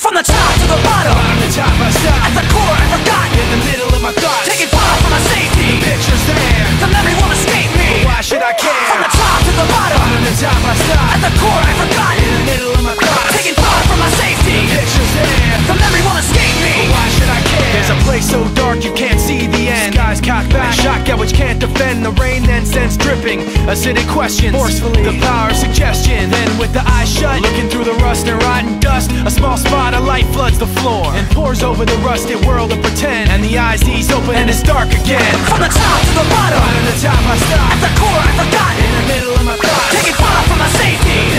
From the top to the bottom, bottom to top I stop. at the core I forgot. In the middle of my thoughts, Taking fire for my safety, the picture's there. the memory won't escape me. Why should I care? From the top to the bottom, Bottom to top I stop. at the core I forgot. In the middle of my thoughts, Taking fire for my safety, the picture's there. the memory won't escape me. Why should I care? There's a place so dark you can't see the end. Skies cocked back, shotgun which can't defend. The rain then sends dripping, acidic questions forcefully. The power of suggestion. Then with the eyes shut, looking through the rust and rotten dust, a small spot of light floods the floor and pours over the rusted world of pretend. And the eyes ease open and it's dark again. From the top to the bottom, Bottom to top I stop. at the core I forgot. In the middle of my thoughts, Taking fire for my safety,